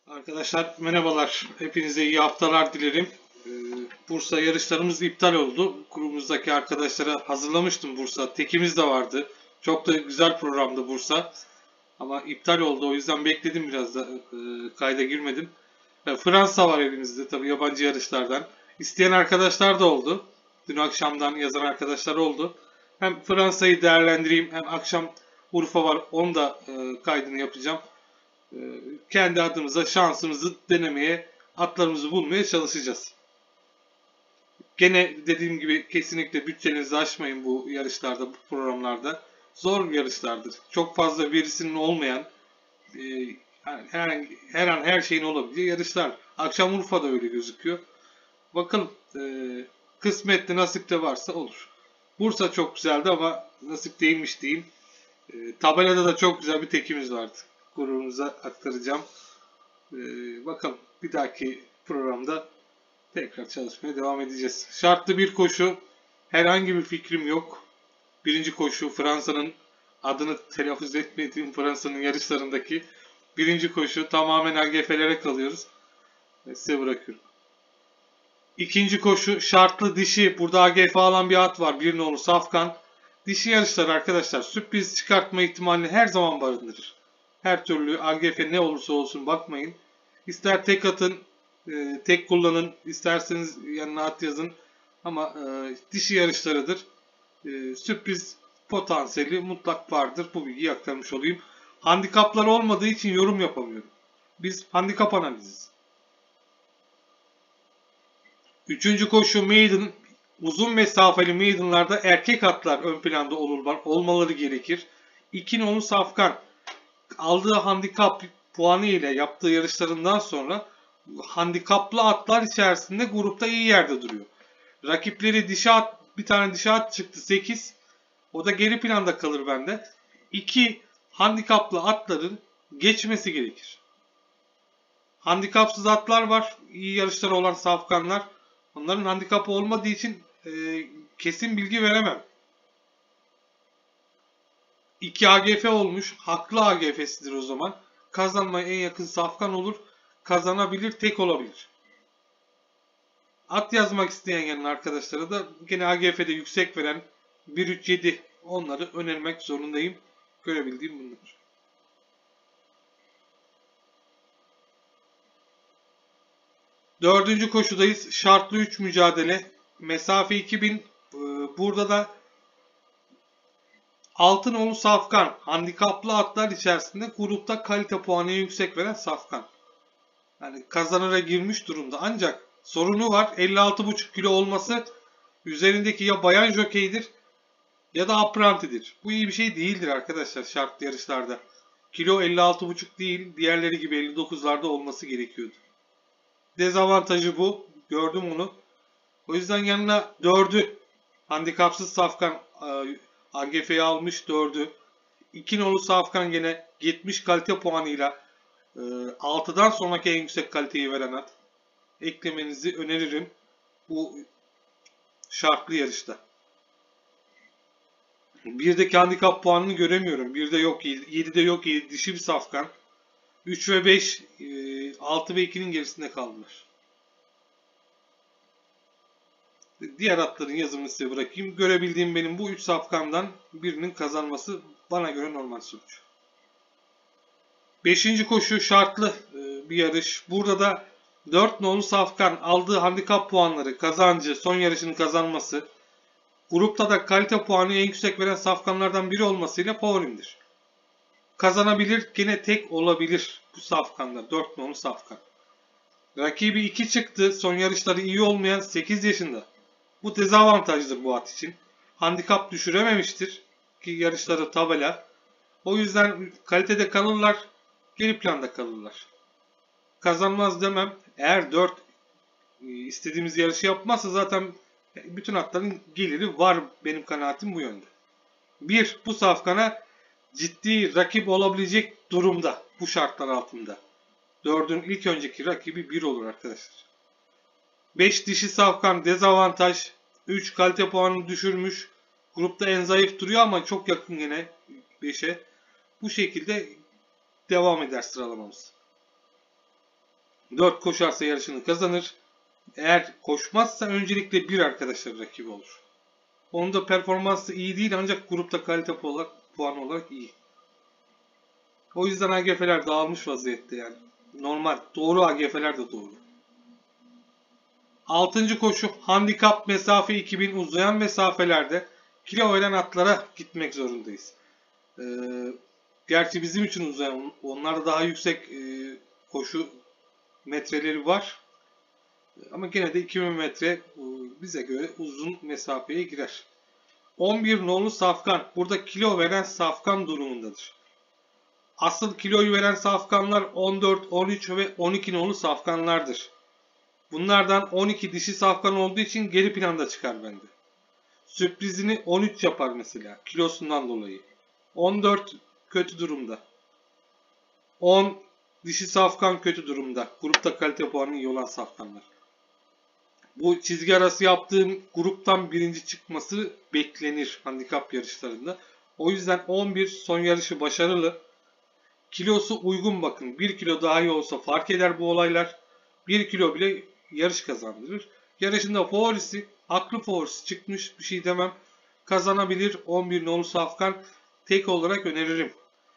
Arkadaşlar merhabalar. Hepinize iyi haftalar dilerim. Bursa yarışlarımız iptal oldu. Grubumuzdaki arkadaşlara hazırlamıştım Bursa. Tekimiz de vardı. Çok da güzel programdı Bursa. Ama iptal oldu. O yüzden bekledim biraz da kayda girmedim. Fransa var elimizde tabii yabancı yarışlardan. İsteyen arkadaşlar da oldu. Dün akşamdan yazan arkadaşlar oldu. Hem Fransa'yı değerlendireyim hem akşam Urfa var. Onu da kaydını yapacağım. Kendi adımıza şansımızı denemeye, atlarımızı bulmaya çalışacağız. Gene dediğim gibi kesinlikle bütçenizi aşmayın bu yarışlarda, bu programlarda. Zor yarışlardır. Çok fazla birisinin olmayan, her an her şeyin olabileceği yarışlar. Akşam Urfa'da öyle gözüküyor. Bakalım, kısmetli nasipte varsa olur. Bursa çok güzeldi ama nasip değilmiş diyeyim. Tabelada da çok güzel bir tekimiz vardı. Grubumuza aktaracağım. Bakalım bir dahaki programda tekrar çalışmaya devam edeceğiz. Şartlı bir koşu. Herhangi bir fikrim yok. Birinci koşu Fransa'nın adını telaffuz etmediğim Fransa'nın yarışlarındaki birinci koşu tamamen AGF'lere kalıyoruz. Size bırakıyorum. İkinci koşu şartlı dişi. Burada AGF alan bir at var. Bir nolu Safkan. Dişi yarışlar arkadaşlar sürpriz çıkartma ihtimalini her zaman barındırır. Her türlü AGF ne olursa olsun bakmayın. İster tek atın, tek kullanın, isterseniz yanına at yazın. Ama dişi yarışlarıdır. Sürpriz potansiyeli mutlak vardır. Bu bilgiyi aktarmış olayım. Handikaplar olmadığı için yorum yapamıyorum. Biz handikap analiziz. Üçüncü koşu maiden. Uzun mesafeli maidenlarda erkek atlar ön planda olmaları gerekir. 2 nolu Safkan aldığı handikap puanı ile yaptığı yarışlarından sonra handikaplı atlar içerisinde grupta iyi yerde duruyor. Rakipleri dişi at, bir tane dişi at çıktı 8. O da geri planda kalır bende. 2 handikaplı atların geçmesi gerekir. Handikapsız atlar var. İyi yarışları olan safkanlar. Onların handikapı olmadığı için kesin bilgi veremem. 2 AGF olmuş. Haklı AGF'sidir o zaman. Kazanmaya en yakın safkan olur. Kazanabilir, tek olabilir. At yazmak isteyen yanın arkadaşlara da gene AGF'de yüksek veren 1-3-7 onları önermek zorundayım. Görebildiğim bunlar. Dördüncü koşudayız. Şartlı 3 mücadele. Mesafe 2000. Burada da Altınoğlu Safkan. Handikaplı atlar içerisinde grupta kalite puanı yüksek veren Safkan. Yani kazanıra girmiş durumda. Ancak sorunu var. 56,5 kilo olması üzerindeki ya bayan jokeydir ya da aprantidir. Bu iyi bir şey değildir arkadaşlar şartlı yarışlarda. Kilo 56,5 değil. Diğerleri gibi 59'larda olması gerekiyordu. Dezavantajı bu. Gördüm onu. O yüzden yanına 4'ü handikapsız Safkan AGF'yi almış 4'ü. 2 nolu Safkan gene 70 kalite puanıyla 6'dan sonraki en yüksek kaliteyi veren at. Eklemenizi öneririm bu şartlı yarışta. 1'deki handikap puanını göremiyorum. 1'de yok, 7'de yok, 7 dişi bir Safkan. 3 ve 5, 6 ve 2'nin gerisinde kaldılar. Diğer atların yazımını size bırakayım. Görebildiğim benim bu 3 safkandan birinin kazanması bana göre normal sonuç. 5. koşu şartlı bir yarış. Burada da 4 nolu Safkan aldığı handikap puanları, kazancı, son yarışını kazanması, grupta da kalite puanı en yüksek veren safkanlardan biri olmasıyla favorimdir. Kazanabilir, gene tek olabilir bu safkanda. 4 nolu Safkan. Rakibi 2 çıktı. Son yarışları iyi olmayan 8 yaşında. Bu dezavantajdır bu at için. Handikap düşürememiştir ki yarışları tabela. O yüzden kalitede kalırlar, geri planda kalırlar. Kazanmaz demem. Eğer 4 istediğimiz yarışı yapmazsa zaten bütün atların geliri var, benim kanaatim bu yönde. 1. Bu safkana ciddi rakip olabilecek durumda bu şartlar altında. 4'ün ilk önceki rakibi 1 olur arkadaşlar. 5 dişi safkan dezavantaj. 3 kalite puanını düşürmüş. Grupta en zayıf duruyor ama çok yakın yine 5'e. Bu şekilde devam eder sıralamamız. 4 koşarsa yarışını kazanır. Eğer koşmazsa öncelikle 1 arkadaşlar rakibi olur. Onun da performansı iyi değil ancak grupta kalite puan olarak iyi. O yüzden AGF'ler dağılmış vaziyette yani. Normal. Doğru AGF'ler de doğru. 6. koşu handikap mesafe 2000 uzayan mesafelerde kilo veren atlara gitmek zorundayız. Gerçi bizim için uzayan, onlarda daha yüksek koşu metreleri var. Ama gene de 2000 metre bize göre uzun mesafeye girer. 11 nolu safkan. Burada kilo veren safkan durumundadır. Asıl kiloyu veren safkanlar 14, 13 ve 12 nolu safkanlardır. Bunlardan 12 dişi safkan olduğu için geri planda çıkar bende. Sürprizini 13 yapar mesela kilosundan dolayı. 14 kötü durumda. 10 dişi safkan kötü durumda. Grupta kalite puanı iyi olan safkanlar. Bu çizgi arası yaptığım gruptan birinci çıkması beklenir handikap yarışlarında. O yüzden 11 son yarışı başarılı. Kilosu uygun bakın. 1 kilo daha iyi olsa fark eder bu olaylar. 1 kilo bile yarış kazandırır. Yarışında favorisi, haklı favorisi çıkmış bir şey demem. Kazanabilir 11 nolu safkan tek olarak öneririm.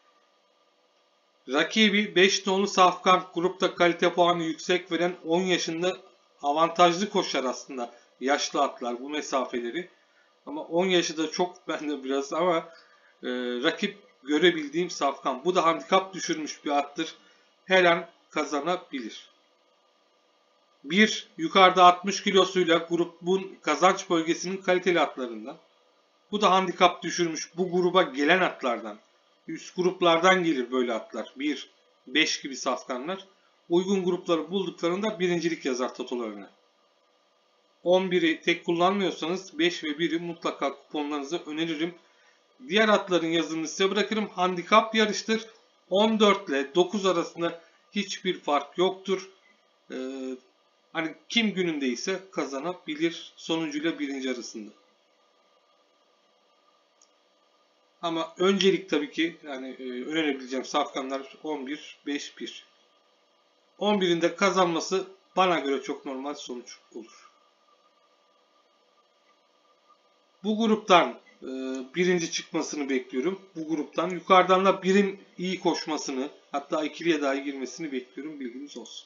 Rakibi 5 nolu safkan grupta kalite puanı yüksek veren 10 yaşında avantajlı koşar aslında yaşlı atlar bu mesafeleri. Ama 10 yaşı da çok bende biraz ama rakip görebildiğim safkan. Bu da handikap düşürmüş bir attır. Her an kazanabilir. 1. Yukarıda 60 kilosuyla grubun kazanç bölgesinin kaliteli atlarından. Bu da handikap düşürmüş bu gruba gelen atlardan. Üst gruplardan gelir böyle atlar. 1, 5 gibi safkanlar. Uygun grupları bulduklarında birincilik yazar totolarına. 11'i tek kullanmıyorsanız 5 ve 1'i mutlaka kuponlarınıza öneririm. Diğer atların yazımını size bırakırım. Handikap yarıştır. 14 ile 9 arasında hiçbir fark yoktur. Hani kim günündeyse kazanabilir sonuncuyla birinci arasında. Ama öncelik tabii ki yani önerebileceğim safkanlar 11, 5, 1. 11'in de kazanması bana göre çok normal sonuç olur. Bu gruptan birinci çıkmasını bekliyorum. Bu gruptan yukarıdan da birin iyi koşmasını hatta ikiliye dahi girmesini bekliyorum. Bilginiz olsun.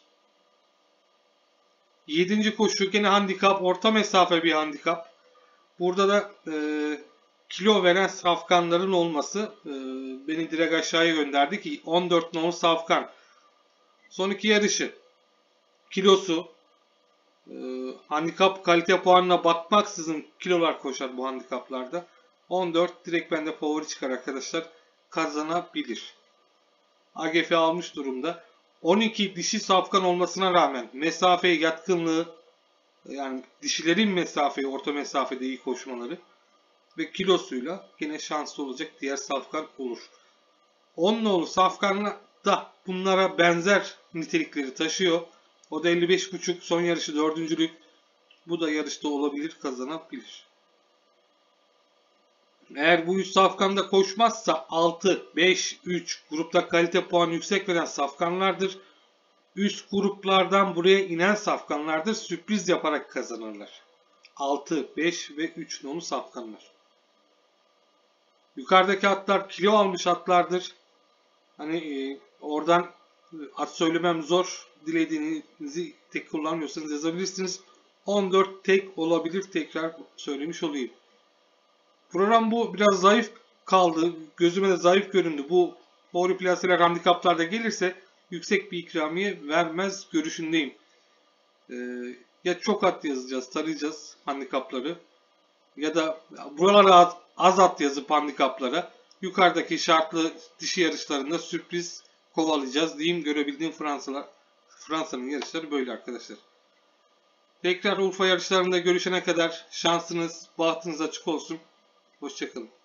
7. koşu gene handikap orta mesafe bir handikap. Burada da kilo veren safkanların olması beni direkt aşağıya gönderdi ki 14 nolu safkan. Son iki yarışı kilosu handikap kalite puanına bakmaksızın kilolar koşar bu handikaplarda. 14 direkt bende favori çıkar arkadaşlar. Kazanabilir. AGF almış durumda. 12 dişi safkan olmasına rağmen mesafeye yatkınlığı yani dişilerin mesafeye orta mesafede iyi koşmaları ve kilosuyla yine şanslı olacak diğer safkan olur. 10 nolu safkanla da bunlara benzer nitelikleri taşıyor. O da 55.5 son yarışı dördüncülük. Bu da yarışta olabilir kazanabilir. Eğer bu 3 safkanda koşmazsa 6, 5, 3 grupta kalite puanı yüksek veren safkanlardır. Üst gruplardan buraya inen safkanlardır. Sürpriz yaparak kazanırlar. 6, 5 ve 3 nolu safkanlar. Yukarıdaki atlar kilo almış atlardır. Hani oradan at söylemem zor. Dilediğinizi tek kullanmıyorsanız yazabilirsiniz. 14 tek olabilir. Tekrar söylemiş olayım. Program bu biraz zayıf kaldı. Gözüme de zayıf göründü. Bu favori plaseler handikaplarda gelirse yüksek bir ikramiye vermez görüşündeyim. Ya çok at yazacağız, tarayacağız handikapları. Ya da buralara az at yazıp handikaplara yukarıdaki şartlı dişi yarışlarında sürpriz kovalayacağız diyeyim. Görebildiğim Fransa'nın yarışları böyle arkadaşlar. Tekrar Urfa yarışlarında görüşene kadar şansınız, bahtınız açık olsun. Hoşçakalın.